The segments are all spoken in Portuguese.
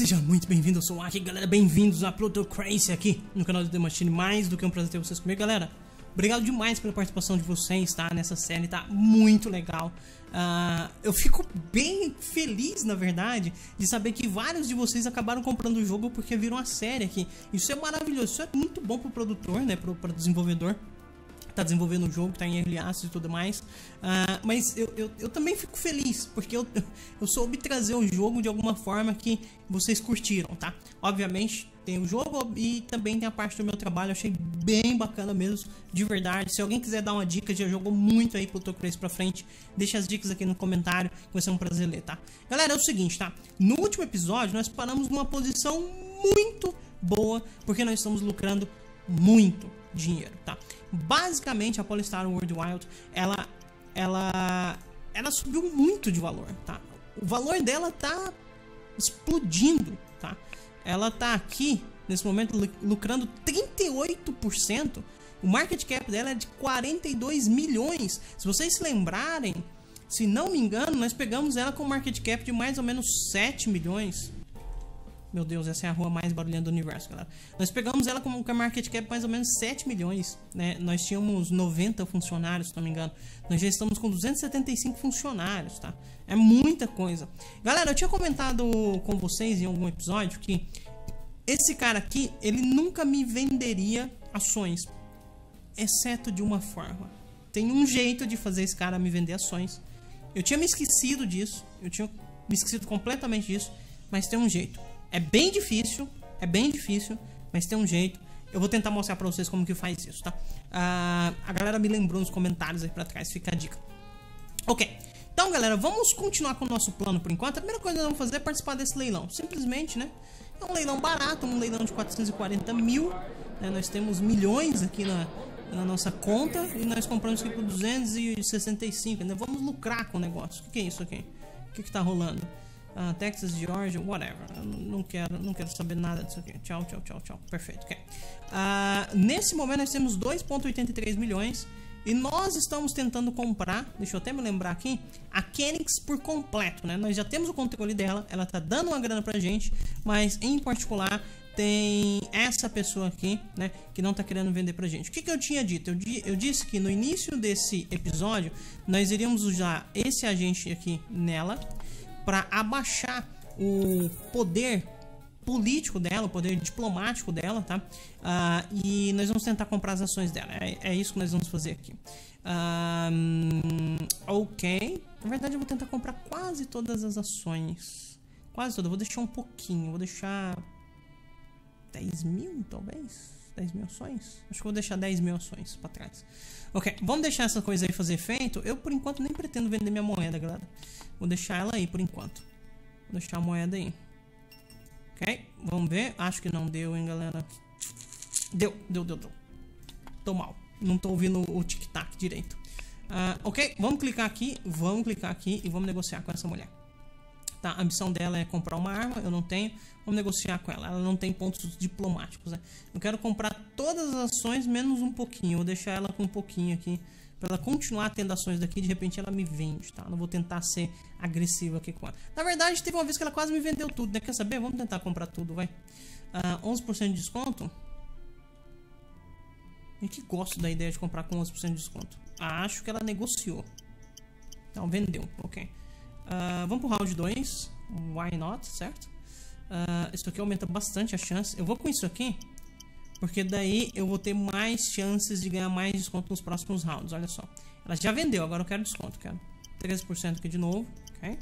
Seja muito bem-vindo, eu sou o Aki, galera, bem-vindos a Plutocracy aqui no canal do The Machine. Mais do que um prazer ter vocês comigo, galera. Obrigado demais pela participação de vocês, tá? Nessa série, tá muito legal. Eu fico bem feliz, na verdade, de saber que vários de vocês acabaram comprando o jogo porque viram a série aqui. Isso é maravilhoso, isso é muito bom pro produtor, né? Pro desenvolvedor. Tá desenvolvendo o jogo, tá em early access e tudo mais. Mas eu também fico feliz, porque eu soube trazer o jogo de alguma forma que vocês curtiram, tá? Obviamente tem o jogo e também tem a parte do meu trabalho. Eu achei bem bacana mesmo, de verdade. Se alguém quiser dar uma dica, já jogou muito aí Plutocracy pra frente, deixa as dicas aqui no comentário, vai ser um prazer ler, tá? Galera, é o seguinte, tá? No último episódio nós paramos numa posição muito boa, porque nós estamos lucrando muito dinheiro, tá? Basicamente a Polystar World Wild ela subiu muito de valor, tá? O valor dela tá explodindo, tá? Ela tá aqui nesse momento lucrando 38%. O market cap dela é de 42 milhões. Se vocês se lembrarem, se não me engano, nós pegamos ela com market cap de mais ou menos 7 milhões. Meu Deus, essa é a rua mais barulhenta do universo, galera. Nós pegamos ela com market cap mais ou menos 7 milhões, né? Nós tínhamos 90 funcionários, se não me engano. Nós já estamos com 275 funcionários, tá? É muita coisa. Galera, eu tinha comentado com vocês em algum episódio que esse cara aqui, ele nunca me venderia ações, exceto de uma forma. Tem um jeito de fazer esse cara me vender ações. Eu tinha me esquecido disso, eu tinha me esquecido completamente disso, mas tem um jeito. É bem difícil, mas tem um jeito. Eu vou tentar mostrar pra vocês como que faz isso, tá? A galera me lembrou nos comentários aí pra trás, fica a dica. Ok, então galera, vamos continuar com o nosso plano por enquanto. A primeira coisa que nós vamos fazer é participar desse leilão. Simplesmente, né? É um leilão barato, um leilão de 440 mil, né? Nós temos milhões aqui na nossa conta e nós compramos aqui por 265. Ainda vamos lucrar com o negócio. O que é isso aqui? O que tá rolando? Texas, Georgia, whatever. Eu não quero saber nada disso aqui. Tchau. Perfeito. Okay. Nesse momento nós temos 2,83 milhões e nós estamos tentando comprar, deixa eu até me lembrar aqui, a Kenix por completo, né? Nós já temos o controle dela, ela tá dando uma grana pra gente, mas em particular tem essa pessoa aqui, né, que não tá querendo vender pra gente. O que eu tinha dito? Eu disse que no início desse episódio nós iríamos usar esse agente aqui nela para abaixar o poder político dela, o poder diplomático dela, tá? E nós vamos tentar comprar as ações dela. É isso que nós vamos fazer aqui. Ok. Na verdade eu vou tentar comprar quase todas as ações. Quase todas. Eu vou deixar um pouquinho. Vou deixar 10 mil, talvez? 10 mil ações? Acho que vou deixar 10 mil ações para trás. Ok, vamos deixar essa coisa aí fazer efeito. Eu, por enquanto, nem pretendo vender minha moeda, galera. Vou deixar ela aí, por enquanto. Vou deixar a moeda aí. Ok, vamos ver. Acho que não deu, hein, galera. Deu. Tô mal. Não tô ouvindo o tic-tac direito. Ok, vamos clicar aqui e vamos negociar com essa mulher. Tá, a ambição dela é comprar uma arma, eu não tenho. Vamos negociar com ela, ela não tem pontos diplomáticos, né? Eu quero comprar todas as ações menos um pouquinho. Eu vou deixar ela com um pouquinho aqui pra ela continuar tendo ações daqui. De repente ela me vende, tá? Não vou tentar ser agressivo aqui com ela. Na verdade teve uma vez que ela quase me vendeu tudo, né? Quer saber? Vamos tentar comprar tudo, vai. 11% de desconto. Eu que gosto da ideia de comprar com 11% de desconto. Acho que ela negociou. Então vendeu, ok. Vamos pro round 2. Why not, certo? Isso aqui aumenta bastante a chance. Eu vou com isso aqui porque daí eu vou ter mais chances de ganhar mais desconto nos próximos rounds. Olha só, ela já vendeu, agora eu quero desconto. Quero 13% aqui de novo, ok?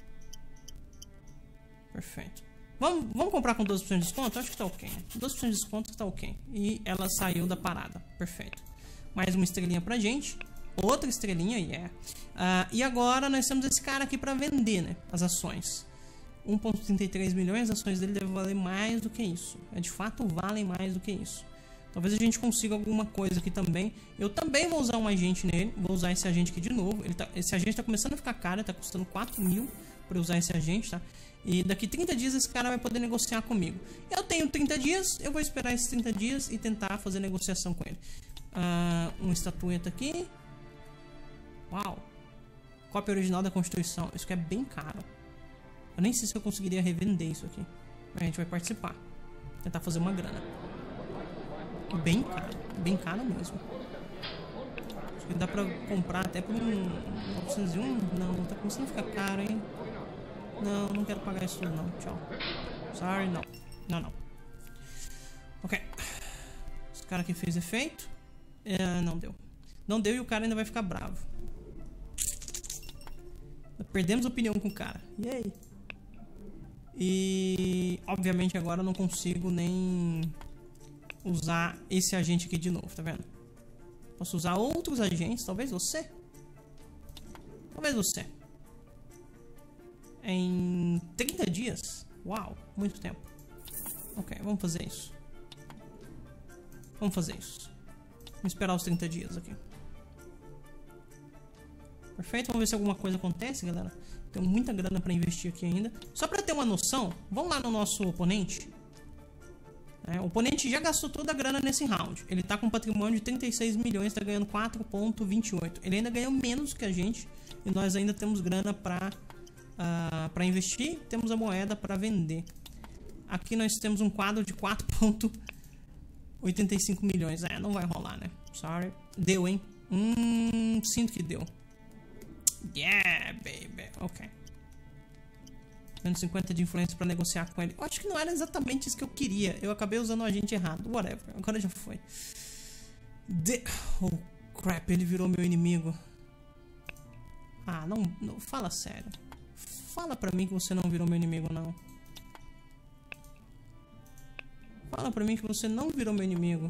Perfeito. Vamos comprar com 12% de desconto? Acho que tá ok, 12% de desconto que tá ok. E ela saiu da parada, perfeito. Mais uma estrelinha pra gente. Outra estrelinha, yeah. E agora nós temos esse cara aqui para vender, né? As ações. 1,33 milhões, as ações dele devem valer mais do que isso. De fato, valem mais do que isso. Talvez a gente consiga alguma coisa aqui também. Eu também vou usar um agente nele. Vou usar esse agente aqui de novo. Esse agente tá começando a ficar caro, tá custando 4 mil para usar esse agente, tá? E daqui 30 dias esse cara vai poder negociar comigo. Eu tenho 30 dias, eu vou esperar esses 30 dias e tentar fazer negociação com ele. Uma estatueta aqui. Uau! Cópia original da Constituição. Isso aqui é bem caro. Eu nem sei se eu conseguiria revender isso aqui. A gente vai participar. Tentar fazer uma grana. Bem caro mesmo. Acho que dá pra comprar até por um 901. Não, tá começando a ficar caro, hein? Não quero pagar isso tudo não. Tchau. Sorry, não. Não. Ok. Esse cara aqui fez efeito. Não deu. Não deu e o cara ainda vai ficar bravo. Perdemos opinião com o cara. E aí? E obviamente agora eu não consigo nem usar esse agente aqui de novo, tá vendo? Posso usar outros agentes, talvez você. Em 30 dias? Uau, muito tempo. Ok, vamos fazer isso. Vamos esperar os 30 dias aqui. Perfeito, vamos ver se alguma coisa acontece, galera. Tenho muita grana pra investir aqui ainda. Só pra ter uma noção, vamos lá no nosso oponente. O oponente já gastou toda a grana nesse round. Ele tá com um patrimônio de 36 milhões, tá ganhando 4,28. Ele ainda ganhou menos que a gente. E nós ainda temos grana pra investir. Temos a moeda pra vender. Aqui nós temos um quadro de 4,85 milhões. Não vai rolar, né? Sorry. Deu, hein? Sinto que deu. Yeah, baby. Ok. 250 de influência pra negociar com ele. Eu acho que não era exatamente isso que eu queria. Eu acabei usando o agente errado. Whatever. Agora já foi. Oh, crap. Ele virou meu inimigo. Não. Fala sério. Fala pra mim que você não virou meu inimigo, não. Fala pra mim que você não virou meu inimigo.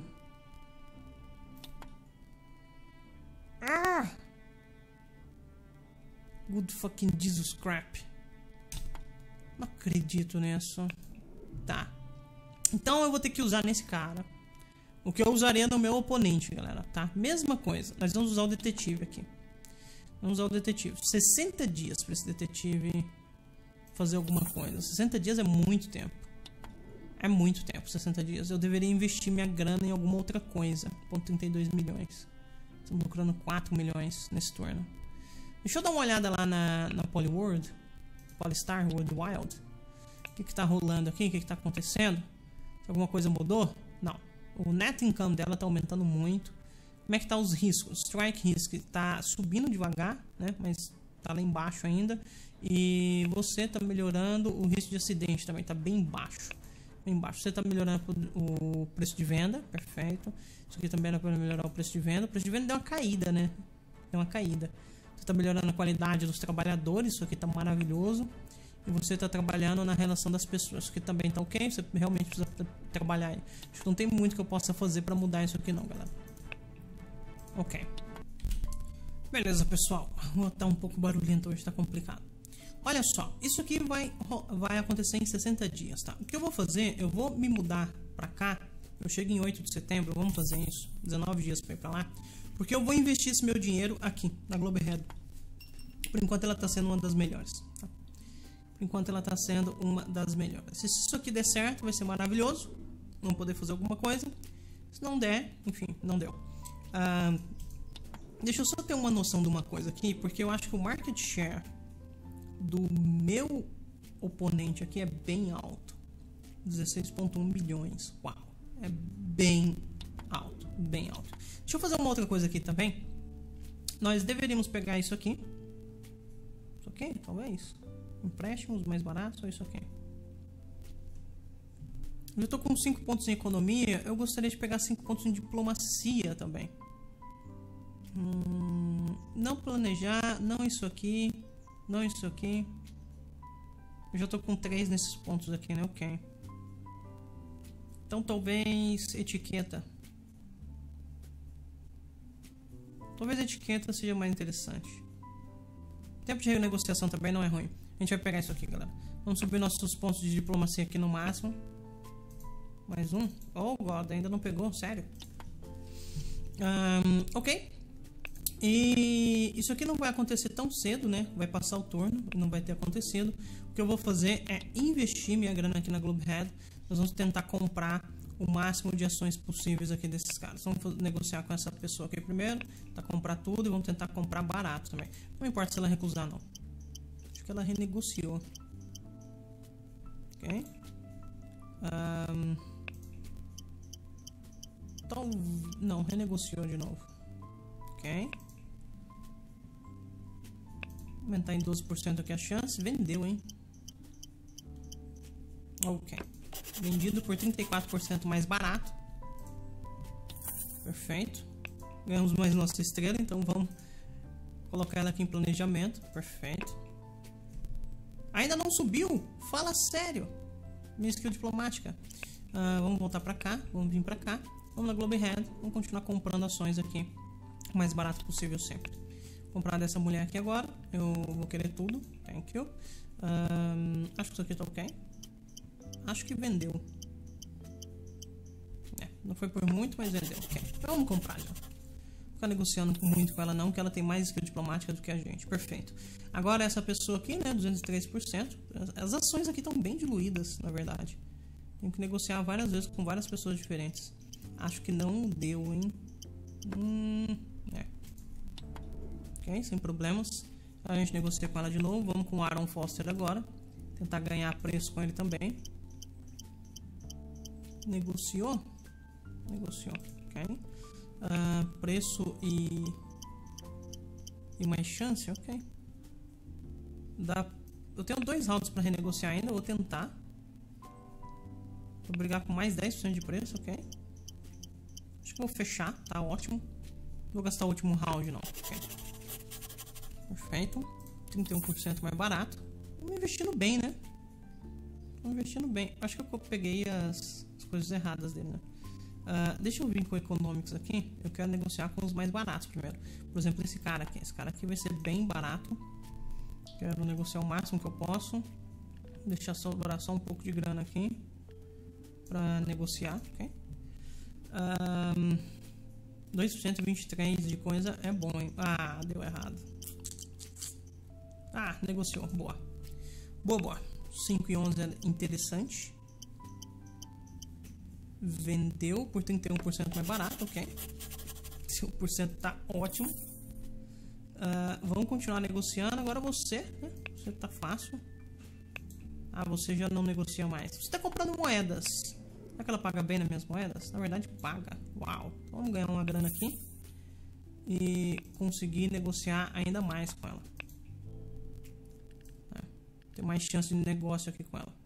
Good fucking Jesus crap. Não acredito nisso. Tá. Então eu vou ter que usar nesse cara o que eu usaria no meu oponente, galera, tá? Mesma coisa. Nós vamos usar o detetive aqui. Vamos usar o detetive. 60 dias pra esse detetive fazer alguma coisa. 60 dias é muito tempo. 60 dias. Eu deveria investir minha grana em alguma outra coisa. 32 milhões. Estamos lucrando 4 milhões nesse turno. Deixa eu dar uma olhada lá na Polyworld. Polystar World Wild. O que tá rolando aqui? O que tá acontecendo? Alguma coisa mudou? Não. O net income dela tá aumentando muito. Como é que tá os riscos? Strike risk tá subindo devagar, né? Mas tá lá embaixo ainda. E você tá melhorando o risco de acidente também. Tá bem baixo. Você tá melhorando o preço de venda. Perfeito. Isso aqui também era para melhorar o preço de venda. O preço de venda deu uma caída, né? Você tá melhorando a qualidade dos trabalhadores. Isso aqui tá maravilhoso. E você tá trabalhando na relação das pessoas. Isso aqui também tá ok. Você realmente precisa trabalhar aí. Acho que não tem muito que eu possa fazer para mudar isso aqui não, galera. Ok. Beleza, pessoal. Vou estar um pouco barulhento hoje, tá complicado. Olha só, isso aqui vai acontecer em 60 dias, tá? O que eu vou fazer, eu vou me mudar pra cá. Eu chego em 8 de setembro, vamos fazer isso. 19 dias pra ir pra lá. Porque eu vou investir esse meu dinheiro aqui, na Globehead. Por enquanto ela tá sendo uma das melhores, tá? Se isso aqui der certo, vai ser maravilhoso. Vamos poder fazer alguma coisa. Se não der, enfim, não deu. Deixa eu só ter uma noção de uma coisa aqui, porque eu acho que o market share do meu oponente aqui é bem alto. 16,1 bilhões. Uau, é bem alto, bem alto. Deixa eu fazer uma outra coisa aqui também. Nós deveríamos pegar isso aqui. Isso aqui, talvez. Empréstimos mais baratos ou isso aqui. Eu tô com 5 pontos em economia. Eu gostaria de pegar 5 pontos em diplomacia também. Não planejar, não isso aqui. Não isso aqui. Eu já tô com 3 nesses pontos aqui, né? Ok. Então talvez etiqueta. Talvez etiqueta seja mais interessante. Tempo de renegociação também não é ruim. A gente vai pegar isso aqui, galera. Vamos subir nossos pontos de diplomacia aqui no máximo. Mais um. Oh, God, ainda não pegou, sério. Ok. E isso aqui não vai acontecer tão cedo, né? Vai passar o turno e não vai ter acontecido. O que eu vou fazer é investir minha grana aqui na Globehead. Nós vamos tentar comprar o máximo de ações possíveis aqui desses caras. Vamos negociar com essa pessoa aqui primeiro, tá, comprar tudo e vamos tentar comprar barato também. Não importa se ela recusar, não. Acho que ela renegociou. Ok. Então, não, renegociou de novo. Ok. Aumentar em 12% aqui a chance. Vendeu, hein? Ok. Vendido por 34% mais barato. Perfeito. Ganhamos mais nossa estrela, então vamos colocar ela aqui em planejamento. Perfeito. Ainda não subiu? Fala sério. Minha skill diplomática. Vamos voltar pra cá. Vamos vir pra cá. Vamos na Globe Head. Vamos continuar comprando ações aqui. O mais barato possível sempre. Comprar dessa mulher aqui agora. Eu vou querer tudo. Thank you. Acho que isso aqui tá ok. Acho que vendeu. Não foi por muito, mas vendeu. Ok. Então vamos comprar já. Não ficar negociando muito com ela não, que ela tem mais skill diplomática do que a gente. Perfeito. Agora essa pessoa aqui, né, 203%. As ações aqui estão bem diluídas, na verdade. Tem que negociar várias vezes com várias pessoas diferentes. Acho que não deu, hein? Ok, sem problemas. A gente negocia com ela de novo. Vamos com o Aaron Foster agora. Tentar ganhar preço com ele também. Negociou? Negociou, ok. Preço e mais chance, ok. Eu tenho 2 rounds para renegociar ainda, vou tentar. Vou brigar com mais 10% de preço, ok. Acho que vou fechar, tá ótimo. Não vou gastar o último round não, ok. Perfeito. 31% mais barato. Estamos investindo bem, né? Estamos investindo bem. Acho que eu peguei as coisas erradas dele, né? Deixa eu vir com Economics aqui. Eu quero negociar com os mais baratos primeiro. Por exemplo, esse cara aqui. Esse cara aqui vai ser bem barato. Quero negociar o máximo que eu posso. Deixar sobrar só um pouco de grana aqui para negociar, ok? 2% e 23 de coisa é bom, hein? Ah, deu errado. Negociou. Boa. Boa. 5 e 11 é interessante. Vendeu por 31% mais barato, ok. 5% tá ótimo. Vamos continuar negociando. Agora você, né? Você tá fácil. Você já não negocia mais. Você tá comprando moedas. Será que ela paga bem nas minhas moedas? Na verdade paga. Uau. Então, vamos ganhar uma grana aqui e conseguir negociar ainda mais com ela. Tem mais chance de negócio aqui com ela.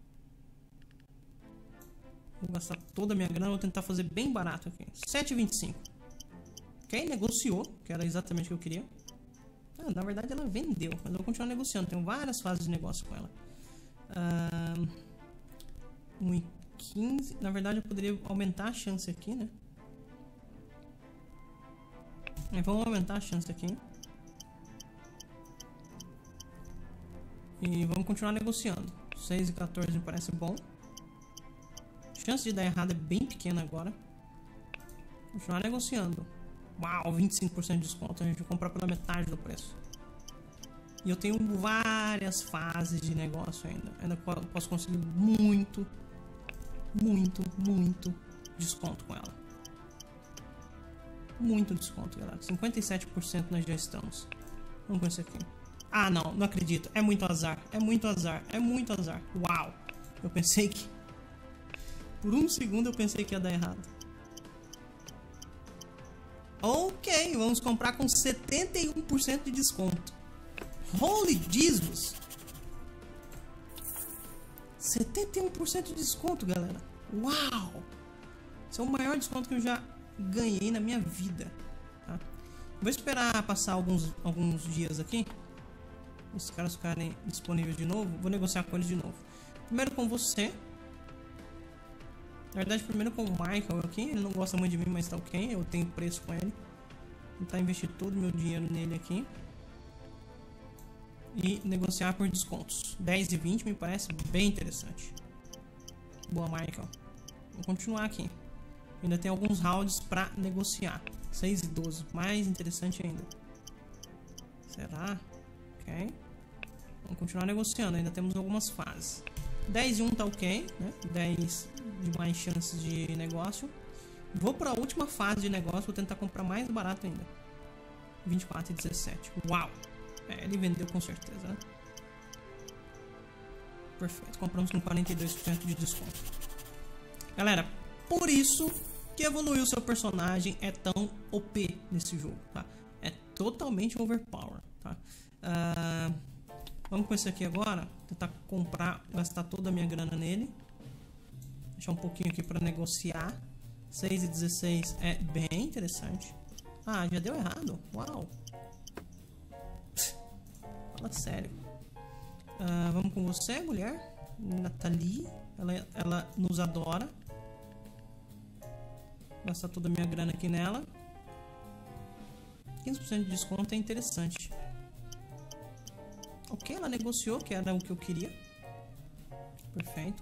Vou gastar toda a minha grana. Vou tentar fazer bem barato aqui. 7,25. Ok, negociou. Que era exatamente o que eu queria. Na verdade ela vendeu. Mas eu vou continuar negociando. Tenho várias fases de negócio com ela. 1,15. Na verdade eu poderia aumentar a chance aqui, né? Vamos aumentar a chance aqui. E vamos continuar negociando. 6 e 14 me parece bom. A chance de dar errado é bem pequena agora. Continuar negociando. Uau, 25% de desconto. A gente vai comprar pela metade do preço. E eu tenho várias fases de negócio ainda. Ainda posso conseguir muito desconto com ela. Muito desconto, galera. 57% nós já estamos. Vamos com esse aqui. Não acredito. É muito azar. É muito azar. Uau. Eu pensei que... Por um segundo eu pensei que ia dar errado. Ok, vamos comprar com 71% de desconto. Holy Jesus! 71% de desconto, galera. Uau! Esse é o maior desconto que eu já ganhei na minha vida. Tá? Vou esperar passar alguns dias aqui. Os caras ficarem disponíveis de novo. Vou negociar com eles de novo. Primeiro com você. Na verdade, primeiro com o Michael aqui. Ele não gosta muito de mim, mas tá ok. Eu tenho preço com ele. Vou tentar investir todo o meu dinheiro nele aqui. E negociar por descontos. 10 e 20 me parece bem interessante. Boa, Michael. Vou continuar aqui. Ainda tem alguns rounds pra negociar. 6 e 12. Mais interessante ainda. Será? Ok. Vamos continuar negociando. Ainda temos algumas fases. 10 e 1 tá ok, né? 10 de mais chances de negócio. Vou para a última fase de negócio. Vou tentar comprar mais barato ainda. 24 e 17. Uau! Ele vendeu com certeza, né? Perfeito. Compramos com 42% de desconto. Galera, por isso que evoluir o seu personagem é tão OP nesse jogo, tá? É totalmente overpower, tá? Vamos com esse aqui agora. Tentar comprar, gastar toda a minha grana nele. Deixar um pouquinho aqui para negociar. 6 e 16 é bem interessante. Ah, já deu errado. Uau. Fala sério. Vamos com você, mulher. Nathalie. Ela nos adora. Gastar toda a minha grana aqui nela. 15% de desconto é interessante. Ok, ela negociou, que era o que eu queria. Perfeito.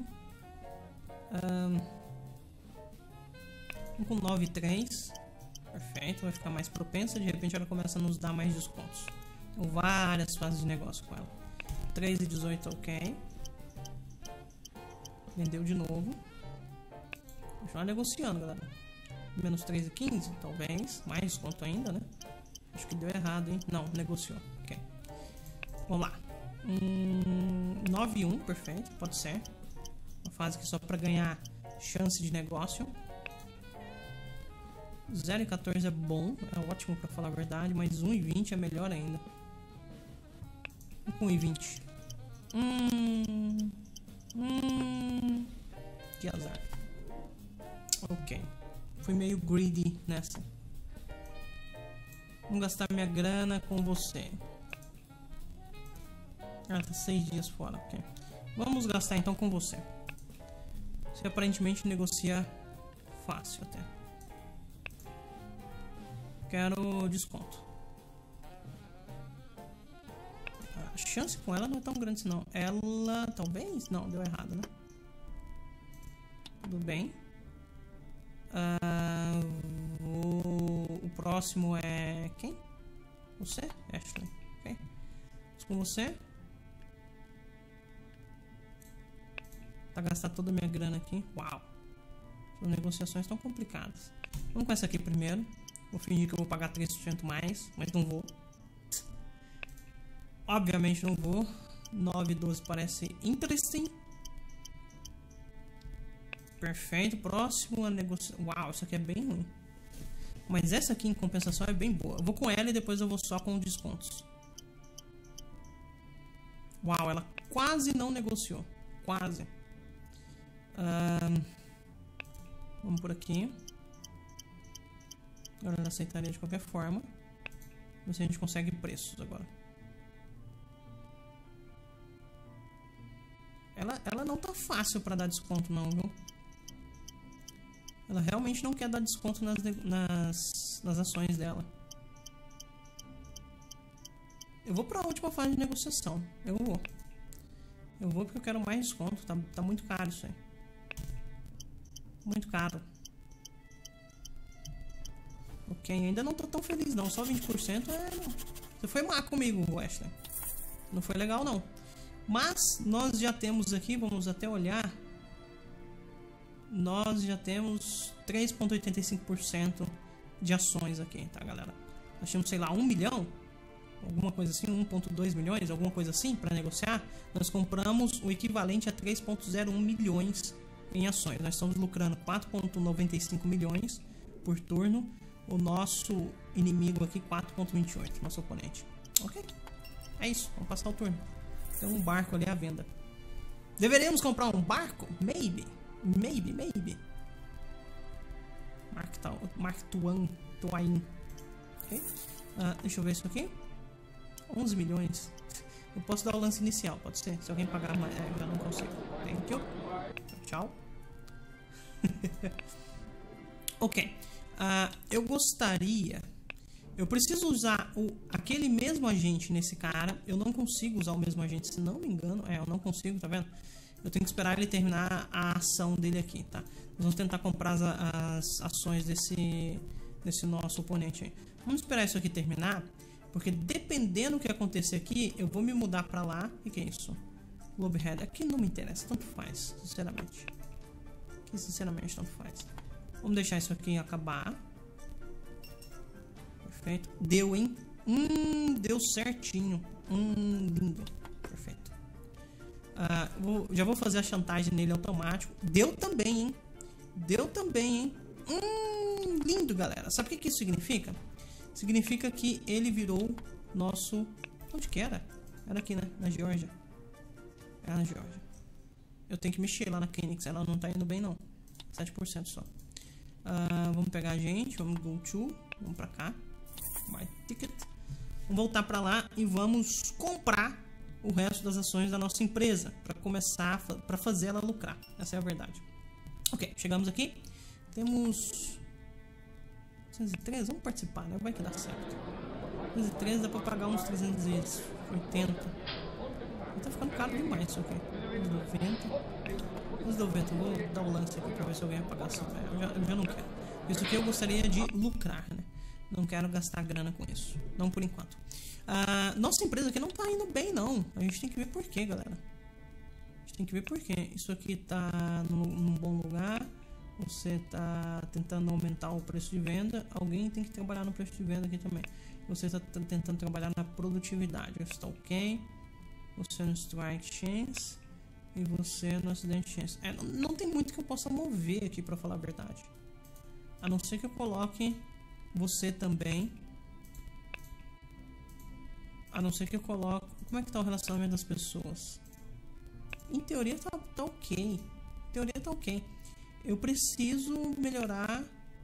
Com 9,3. Perfeito, vai ficar mais propensa. De repente ela começa a nos dar mais descontos. Então, várias fases de negócio com ela. 3,18, ok. Vendeu de novo. Continuar negociando, galera. Menos 3,15, talvez. Mais desconto ainda, né? Acho que deu errado, hein? Não, negociou. Ok. Vamos lá. 9,1, perfeito. Pode ser. Uma fase aqui só para ganhar chance de negócio. 0,14 é bom. É ótimo para falar a verdade. Mas 1,20 é melhor ainda. 1,20. Que azar. Ok. Fui meio greedy nessa. Vamos gastar minha grana com você. Tá 6 dias fora. Okay. Vamos gastar então com você. Você aparentemente negocia fácil até. Quero desconto. A chance com ela não é tão grande não. Ela talvez? Não, deu errado, né? Tudo bem. O próximo é quem? Você? Ashley. Ok. Vamos com você. Tá gastar toda a minha grana aqui. Uau. As negociações estão complicadas. Vamos com essa aqui primeiro. Vou fingir que eu vou pagar 3% mais, mas não vou. Obviamente não vou. 9,12 parece interesting. Perfeito. Próximo a negociação. Uau, isso aqui é bem ruim. Mas essa aqui em compensação é bem boa. Eu vou com ela e depois eu vou só com descontos. Uau, ela quase não negociou. Quase. Vamos por aqui. Agora ela aceitaria de qualquer forma. Ver se a gente consegue preços agora. Ela não tá fácil para dar desconto não, viu? Ela realmente não quer dar desconto nas ações dela. Eu vou para a última fase de negociação. Eu vou porque eu quero mais desconto. Tá muito caro isso aí. Muito caro. Ok, ainda não tô tão feliz não. Só 20% é... Você foi má comigo, Wesley. Não foi legal não. Mas nós já temos aqui, vamos até olhar. Nós já temos 3,85% de ações aqui, tá, galera? Nós tínhamos, sei lá, 1 milhão, alguma coisa assim, 1,2 milhões, alguma coisa assim, para negociar. Nós compramos o equivalente a 3,01 milhões em ações. Nós estamos lucrando 4,95 milhões por turno. O nosso inimigo aqui, 4,28, nosso oponente. Ok? É isso, vamos passar o turno. Tem um barco ali à venda. Deveríamos comprar um barco? Maybe. Mark Twain. Okay. Deixa eu ver isso aqui. 11 milhões. Eu posso dar o lance inicial, pode ser? Se alguém pagar mais, eu não consigo. Thank you. Tchau. Ok. Eu gostaria... Eu preciso usar aquele mesmo agente nesse cara. Eu não consigo usar o mesmo agente, se não me engano. Eu não consigo, tá vendo? Eu tenho que esperar ele terminar a ação dele aqui, tá? Nós vamos tentar comprar as ações desse nosso oponente aí. Vamos esperar isso aqui terminar, porque dependendo do que acontecer aqui, eu vou me mudar pra lá. O que é isso? Globehead. Aqui não me interessa, tanto faz, sinceramente. Aqui, sinceramente, tanto faz. Vamos deixar isso aqui acabar. Perfeito. Deu, hein? Deu certinho. Lindo. Perfeito. Já vou fazer a chantagem nele automático. Deu também, hein? Lindo, galera. Sabe o que isso significa? Significa que ele virou nosso... Onde que era? Era aqui, né? Na Geórgia. Era na Geórgia. Eu tenho que mexer lá na Phoenix. Ela não tá indo bem, não. 7% só. Vamos pegar a gente. Vamos go to. Vamos pra cá. Buy ticket. Vamos voltar pra lá e vamos comprar o resto das ações da nossa empresa. Pra começar, pra fazer ela lucrar. Essa é a verdade. Ok, chegamos aqui. Temos 313, vamos participar, né? Vai que dá certo. 313 dá pra pagar uns 380. Tá ficando caro demais isso aqui. 290, vou dar o lance aqui pra ver se alguém vai pagar assim. Eu já não quero. Isso aqui eu gostaria de lucrar, né? Não quero gastar grana com isso. Não por enquanto. Nossa empresa aqui não tá indo bem, não. A gente tem que ver por quê, galera. A gente tem que ver por quê. Isso aqui tá num bom lugar. Você tá tentando aumentar o preço de venda. Alguém tem que trabalhar no preço de venda aqui também. Você está tentando trabalhar na produtividade. Você está ok. Você no strike chance. E você no acidente chance. Não tem muito que eu possa mover aqui, pra falar a verdade. A não ser que eu coloque você também. A não ser que eu coloque... Como é que tá o relacionamento das pessoas? Em teoria tá ok. Em teoria tá ok. Eu preciso melhorar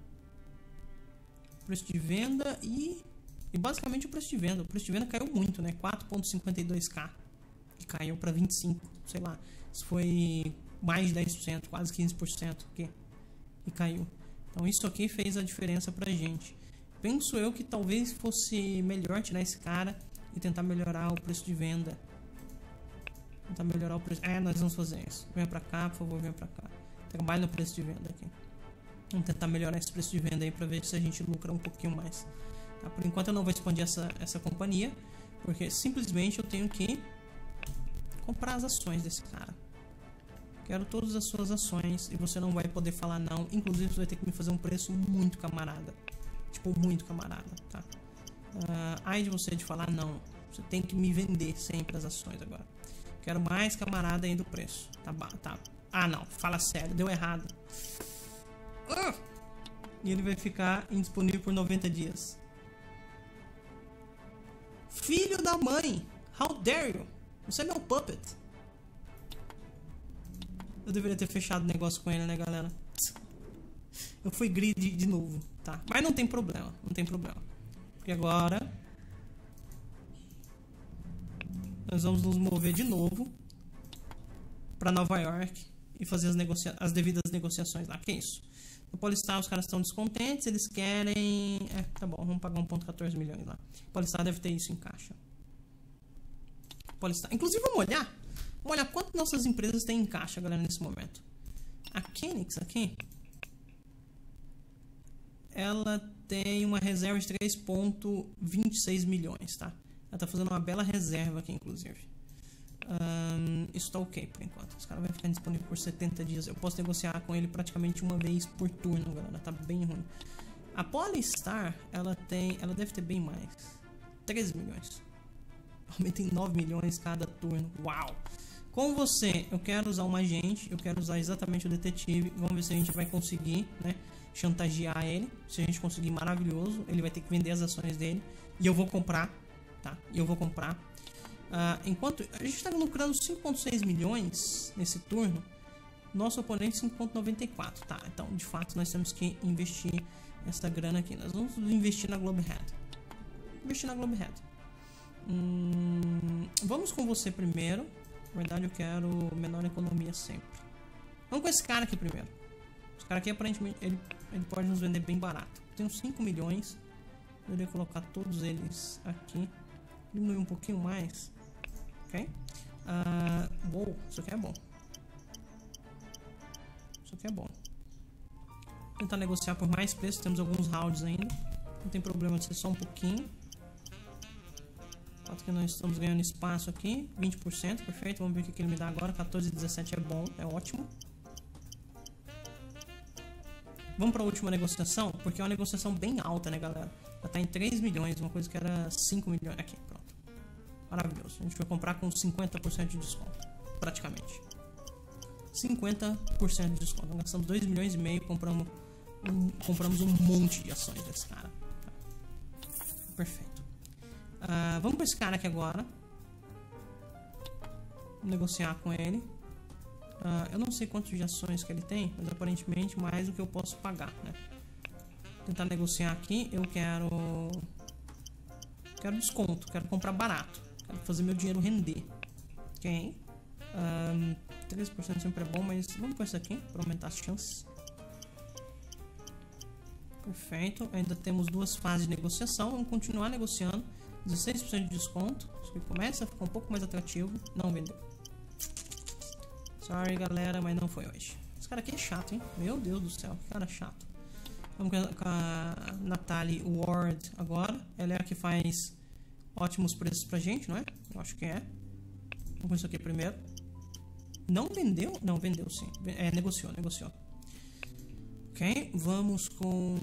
o preço de venda e basicamente o preço de venda. O preço de venda caiu muito, né? 4,52k. Que caiu para 25, sei lá. Isso foi mais de 10%, quase 15% aqui. E caiu. Então isso aqui fez a diferença pra gente. Penso eu que talvez fosse melhor tirar esse cara e tentar melhorar o preço de venda. Tentar melhorar o preço. Nós vamos fazer isso. Venha pra cá, por favor, venha pra cá. Trabalhe no preço de venda aqui. Vamos tentar melhorar esse preço de venda aí pra ver se a gente lucra um pouquinho mais. Tá? Por enquanto eu não vou expandir essa companhia, porque simplesmente eu tenho que comprar as ações desse cara. Quero todas as suas ações e você não vai poder falar não. Inclusive você vai ter que me fazer um preço muito camarada. Tipo, muito camarada, tá? Ai de você de falar não. Você tem que me vender sempre as ações agora. Quero mais camarada aí do preço. Tá. Não, fala sério, deu errado. E ele vai ficar indisponível por 90 dias. Filho da mãe! How dare you? Você é meu puppet. Eu deveria ter fechado o negócio com ele, né, galera? Eu fui greedy de novo, tá? Mas não tem problema, não tem problema. Porque agora nós vamos nos mover de novo para Nova York e fazer as devidas negociações lá. Que isso? No Polestar os caras estão descontentes, eles querem... tá bom, vamos pagar 1,14 milhões lá. O Polestar deve ter isso em caixa. Polestar. Inclusive, vamos olhar quanto nossas empresas têm em caixa, galera, nesse momento. A Phoenix aqui, ela tem uma reserva de 3,26 milhões, tá? Ela tá fazendo uma bela reserva aqui, inclusive. Isso tá ok por enquanto. Esse cara vai ficar disponível por 70 dias. Eu posso negociar com ele praticamente uma vez por turno, galera. Tá bem ruim. A Polestar, ela deve ter bem mais. 13 milhões. Aumenta em 9 milhões cada turno. Uau! Com você, eu quero usar um agente. Eu quero usar exatamente o detetive. Vamos ver se a gente vai conseguir, né, chantagear ele. Se a gente conseguir, maravilhoso. Ele vai ter que vender as ações dele. E eu vou comprar, tá? Enquanto a gente está lucrando 5,6 milhões nesse turno, nosso oponente 5,94, tá? Então, de fato, nós temos que investir essa grana aqui. Nós vamos investir na Globehead. Vamos com você primeiro. Na verdade, eu quero menor economia sempre. Vamos com esse cara aqui primeiro. Esse cara aqui, aparentemente, ele pode nos vender bem barato. Tenho 5 milhões. Eu iria colocar todos eles aqui. Diminuir um pouquinho mais. Ok? Uou, isso aqui é bom. Vou tentar negociar por mais preço. Temos alguns rounds ainda. Não tem problema de ser só um pouquinho. Fato que nós estamos ganhando espaço aqui. 20%, perfeito. Vamos ver o que ele me dá agora. 14,17 é bom, é ótimo. Vamos para a última negociação, porque é uma negociação bem alta, né, galera? Ela tá em 3 milhões, uma coisa que era 5 milhões. Aqui, pronto. Maravilhoso. A gente vai comprar com 50% de desconto. Praticamente. 50% de desconto. Nós gastamos 2 milhões e meio, compramos compramos um monte de ações desse cara. Perfeito. Vamos com esse cara aqui agora. Vamos negociar com ele. Eu não sei quantos de ações que ele tem, mas aparentemente mais do que eu posso pagar, né? Tentar negociar aqui. Eu quero desconto, quero comprar barato, quero fazer meu dinheiro render. Ok. 13% sempre é bom, mas vamos com isso aqui para aumentar as chances. Perfeito. Ainda temos 2 fases de negociação. Vamos continuar negociando. 16% de desconto. Isso aqui começa a ficar um pouco mais atrativo. Não vendeu. Sorry, galera, mas não foi hoje. Esse cara aqui é chato, hein? Meu Deus do céu, que cara chato. Vamos com a Natalie Ward agora. Ela é a que faz ótimos preços pra gente, não é? Eu acho que é. Vamos com isso aqui primeiro. Não vendeu? Não, vendeu sim. Negociou. Ok, vamos com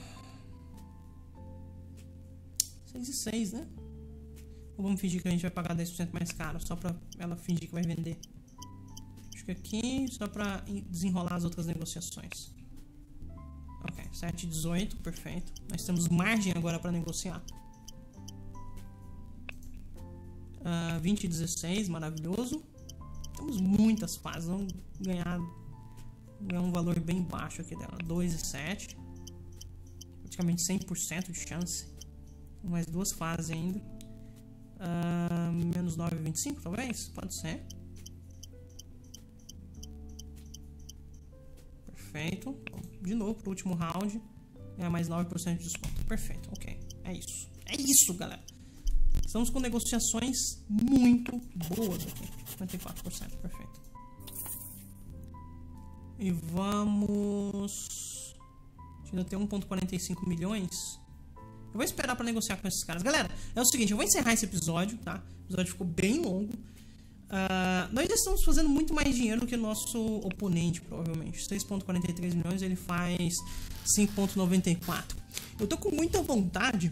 6 e 6, né? Ou vamos fingir que a gente vai pagar 10% mais caro, só pra ela fingir que vai vender. Acho que aqui, só pra desenrolar as outras negociações. Ok, 7 e 18, perfeito. Nós temos margem agora pra negociar. 20 e 16, maravilhoso. Temos muitas fases, vamos ganhar um valor bem baixo aqui dela. 2 e 7. Praticamente 100% de chance. Mais 2 fases ainda. Menos 9 e 25 talvez? Pode ser. Perfeito. De novo pro último round. Ganhar mais 9% de desconto. Perfeito, ok. É isso. É isso, galera. Estamos com negociações muito boas aqui. 54%, perfeito. E vamos... ainda tem 1,45 milhões. Eu vou esperar para negociar com esses caras. Galera, é o seguinte, eu vou encerrar esse episódio, tá? O episódio ficou bem longo. Nós já estamos fazendo muito mais dinheiro do que o nosso oponente, provavelmente. 6,43 milhões, ele faz 5,94. Eu tô com muita vontade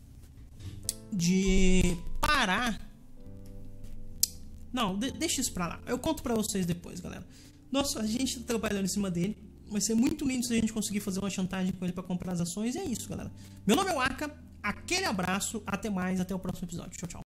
de parar. Não, deixa isso pra lá. Eu conto pra vocês depois, galera. Nossa, a gente tá trabalhando em cima dele. Vai ser muito lindo se a gente conseguir fazer uma chantagem com ele pra comprar as ações. E é isso, galera. Meu nome é Waka. Aquele abraço. Até mais. Até o próximo episódio. Tchau, tchau.